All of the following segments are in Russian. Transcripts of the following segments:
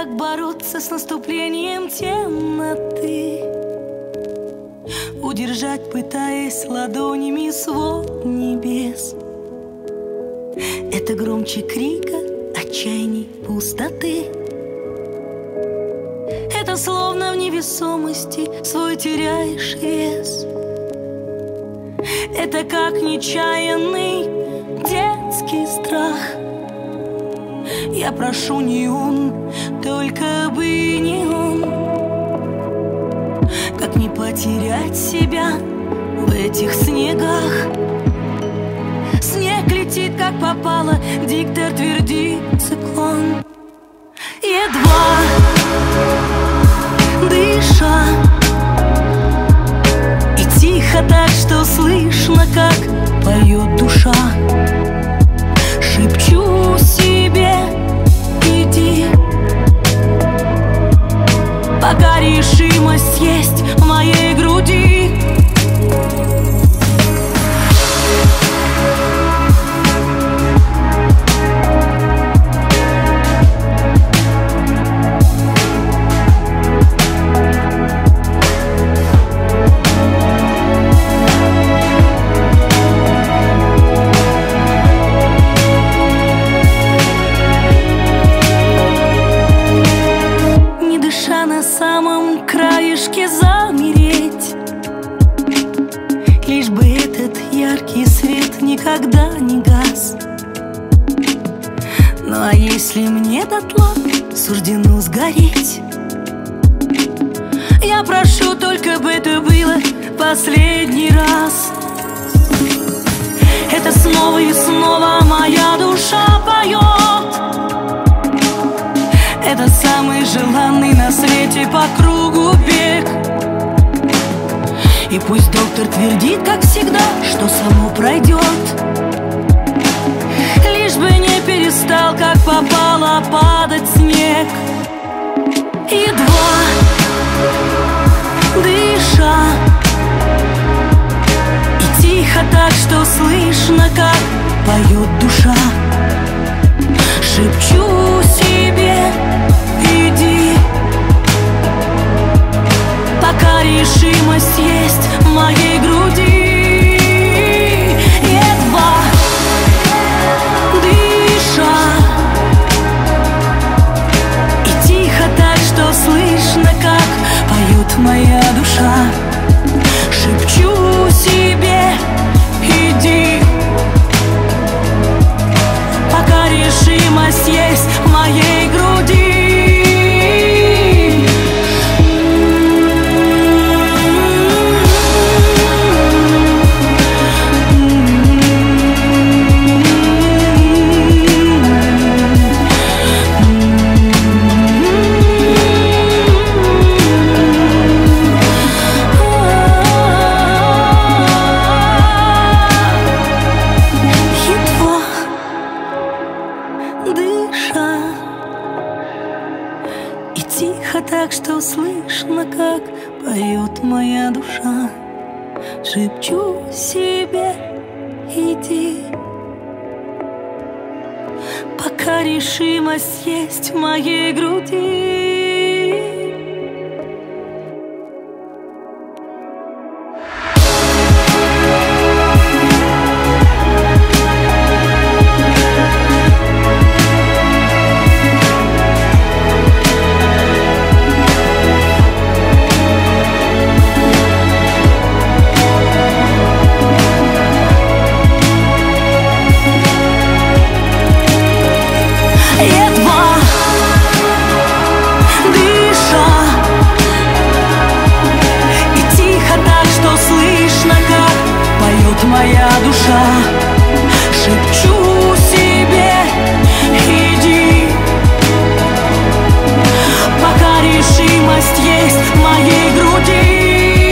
как бороться с наступлением темноты, удержать, пытаясь ладонями свод небес. Это громче крика, отчаяний, пустоты. Это словно в невесомости свой теряешь вес. Это как нечаянный детский страх. Я прошу не он, только бы не он. Как не потерять себя в этих снегах? Снег летит, как попало, диктор твердит циклон. Едва дыша, и тихо так, что слышно, как поет душа. Шепчу себе: иди, пока решимость есть в моей груди. На самом краешке замереть, лишь бы этот яркий свет никогда не гас. Ну а если мне дотла суждено сгореть, я прошу только бы это было последний раз. Это снова и снова моя душа поет. Это самый желанный на свете по кругу бег. И пусть доктор твердит, как всегда, что само пройдет, лишь бы не перестал, как попало, падать снег. Едва дыша, и тихо так, что слышно, как поет душа. Шепчу себе: иди, пока решимость есть в моей груди. Едва дыша, и тихо так, что слышно, как поет моя душа. Шепчу себе: иди, пока решимость есть в моей груди. Дыша, и тихо так, что слышно, как поет моя душа. Шепчу себе: иди, пока решимость есть в моей груди. Моя душа, шепчу себе: иди, пока решимость есть в моей груди.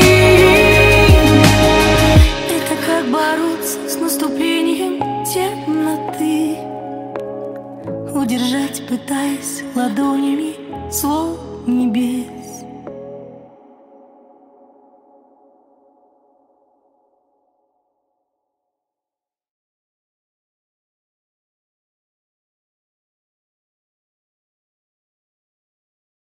Это как бороться с наступлением темноты, удержать, пытаясь ладонями свод небес.